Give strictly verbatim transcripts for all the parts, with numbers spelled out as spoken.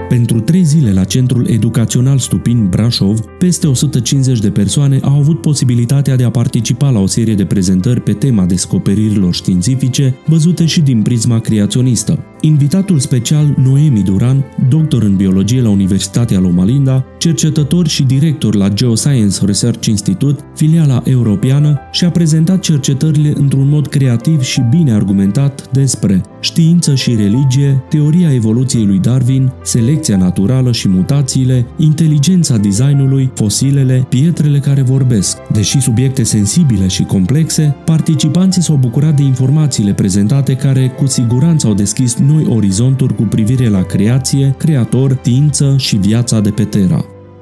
Pentru trei zile la Centrul Educațional Stupin Brașov, peste o sută cincizeci de persoane au avut posibilitatea de a participa la o serie de prezentări pe tema descoperirilor științifice, văzute și din prisma creaționistă. Invitatul special Noemi Duran, doctor în biologie la Universitatea Loma Linda, cercetător și director la Geoscience Research Institute, filiala europeană, și-a prezentat cercetările într-un mod creativ și bine argumentat despre știință și religie, teoria evoluției lui Darwin, selecția naturală și mutațiile, inteligența designului, fosilele, pietrele care vorbesc. Deși subiecte sensibile și complexe, participanții s-au bucurat de informațiile prezentate care cu siguranță au deschis noi orizonturi cu privire la creație, creator, știință și viața de pe Terra.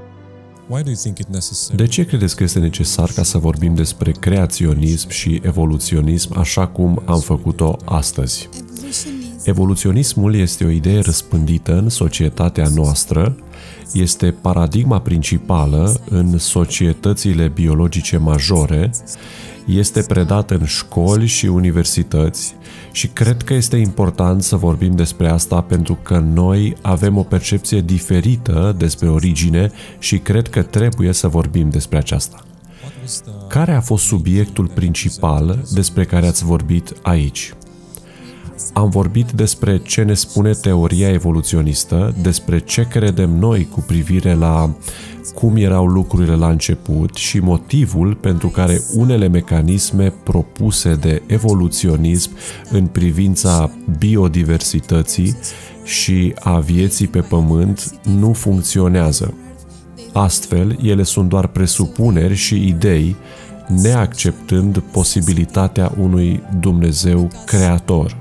De ce credeți că este necesar ca să vorbim despre creaționism și evoluționism așa cum am făcut-o astăzi? Evoluționismul este o idee răspândită în societatea noastră, este paradigma principală în societățile biologice majore, este predat în școli și universități și cred că este important să vorbim despre asta pentru că noi avem o percepție diferită despre origine și cred că trebuie să vorbim despre aceasta. Care a fost subiectul principal despre care ați vorbit aici? Am vorbit despre ce ne spune teoria evoluționistă, despre ce credem noi cu privire la cum erau lucrurile la început și motivul pentru care unele mecanisme propuse de evoluționism în privința biodiversității și a vieții pe pământ nu funcționează. Astfel, ele sunt doar presupuneri și idei, neacceptând posibilitatea unui Dumnezeu creator.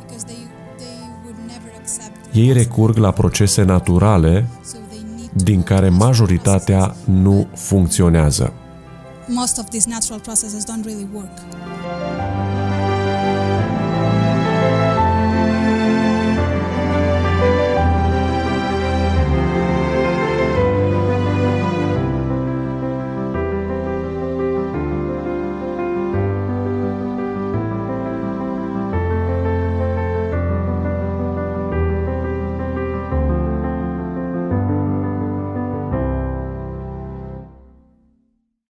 Ei recurg la procese naturale, din care majoritatea nu funcționează. Most of these natural processes don't really work.